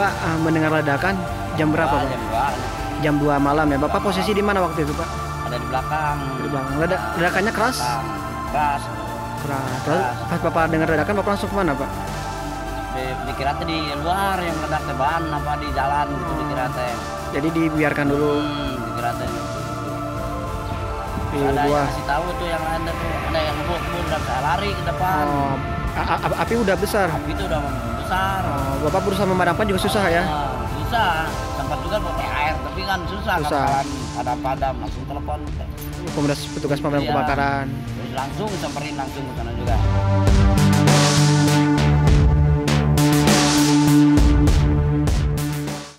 Bapak mendengar ledakan jam berapa, Pak? Jam 2 malam ya. Bapak posisi di mana waktu itu, Pak? Ada di belakang. Di belakang. Ledakannya keras? Keras. Terus pas Bapak dengar ledakan, Bapak langsung kemana, Pak? Dikira di luar yang meledak ban apa di jalan gitu dikira teh. Jadi dibiarkan dulu. Dikira teh. Di Ada luar. yang kasih tahu tuh yang lain tuh ada yang ngebut dan saya lari ke depan. Oh, api udah besar. Api itu udah besar. Oh, Bapak berusaha memadamkan juga susah ya? Susah. Sempat juga pakai air tapi kan susah. Kan ada padam langsung telepon. Petugas pemadam kebakaran. Terus langsung samperin langsung ke sana juga.